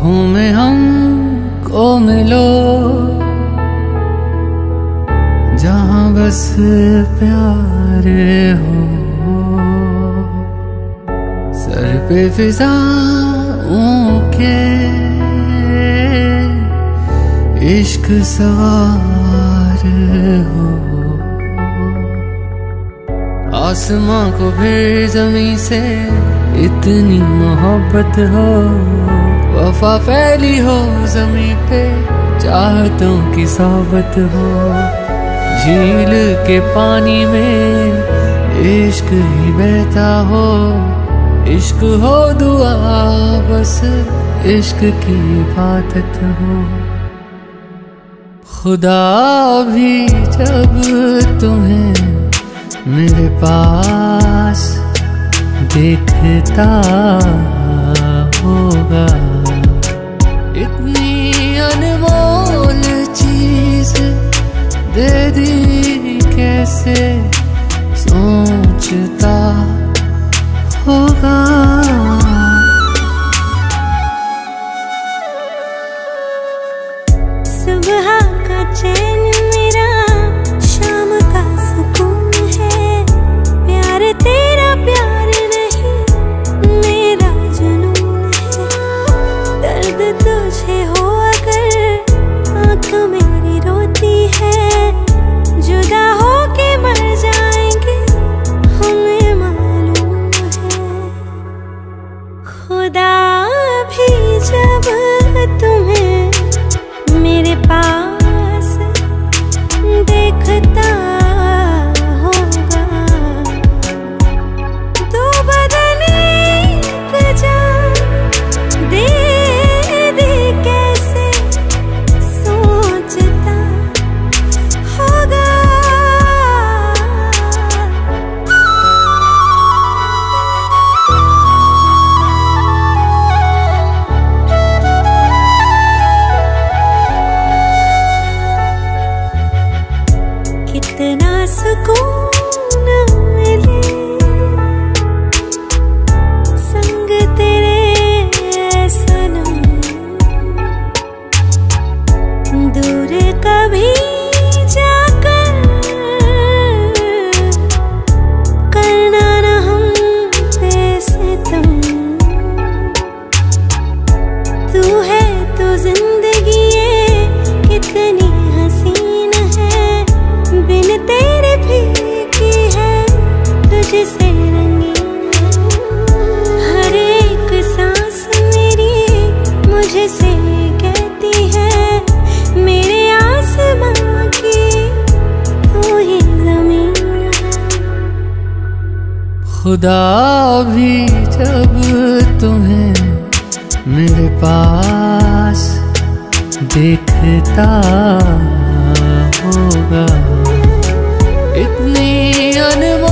बाहों में हमको मिलो, जहां बस प्यार हो। सर पे फिजाओं के इश्क सवार हो। आसमां को भी ज़मीं से इतनी मोहब्बत हो। वफा फैली हो ज़मीं पे, चाहतों की सोबत हो। झील के पानी में इश्क ही बहता हो। इश्क हो दुआ, बस इश्क की इबादत हो। खुदा भी जब तुम्हें मेरे पास देखता होगा, इतनी अनमोल चीज दे दी कैसे सोचता होगा। सुबह का चैन मेरा, शाम का सुकून है। प्यार तेरा प्यार नहीं, मेरा जुनून है। दर्द तुझे हो अगर आँख मेरी रोती है। जुदा हो के मर जाएंगे हमें मालूम है। खुदा भी जब तुम्हें मेरे पास देखता होगा, दो बदन एक जान दे दे कैसे सोचता होगा। कितना सुकून मिले संग तेरे सनम। दूर कभी जाकर करना न हम पे सितम। तू है तो जिंदगी ये कितनी हसीन है। बिन तेरे फीकी है, तुझसे रंगीन है। हर एक सांस मेरी मुझसे कहती है, मेरे आसमां की तू ही ज़मीन है। खुदा भी जब तुम्हें मेरे पास देखता होगा, इतनी अनमोल